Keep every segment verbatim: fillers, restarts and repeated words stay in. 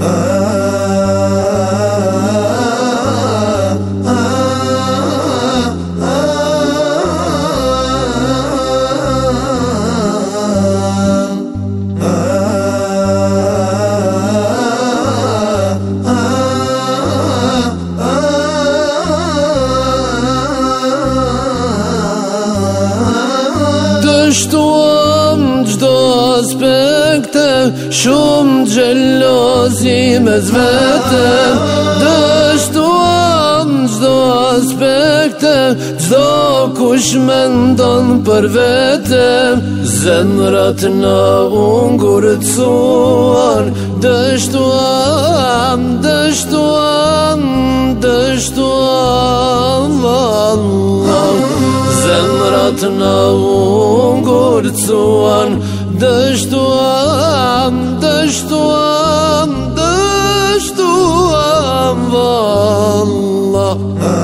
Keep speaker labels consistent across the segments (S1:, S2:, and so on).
S1: Dështuam gjdo aspekte, shumë gjelozi me zvetem. Dështuam gjdo aspekte, gjdo kush mendon për vetem. Zemrat na ungurcuan, dështuam, dështuam, dështuam Allah. Zemrat na ungurcuan, dështuam, dështuam, dështuam vallah.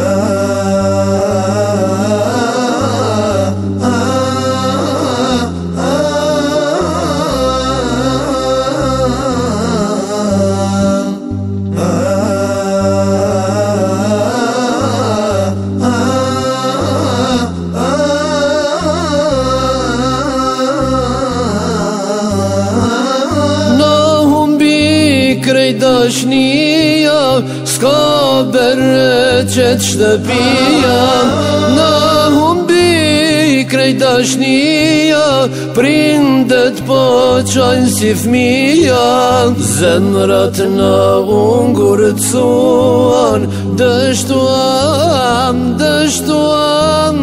S1: Krejt dashnia, s'ka bere qet shtëpia. Na humbi krejt dashnia, prindet po qajnë si fmija. Zemrat na ungurcuan, dështuam, dështuam,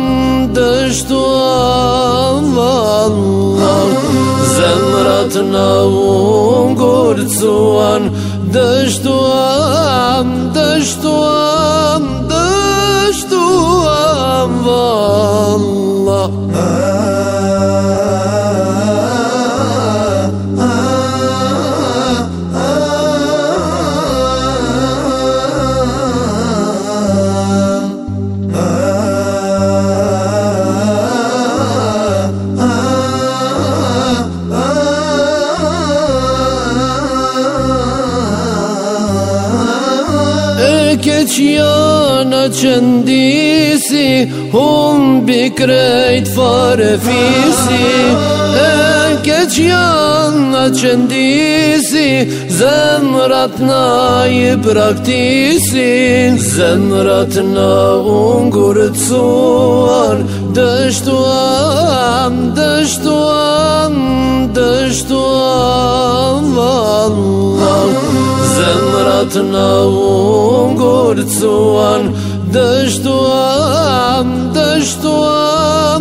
S1: dështuam Allah. Zemrat na ungurcuan, dështuam, dështuam, dështuam vallah. Keq jana qëndisi, humbi krejt fare fisi. E keq jana qëndisi, zemrat na i praktisin. Zemrat na ungurcuan, dështuam, dështuam, dështuam vallah. Zemrat na ungurcuan, dështuam, dështuam,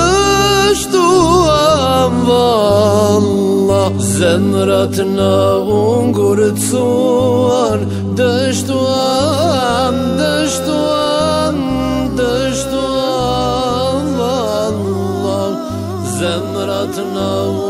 S1: dështuam vallah. Zemrat na ungurcuan, dështuam, dështuam, dështuam vallah. Zemrat na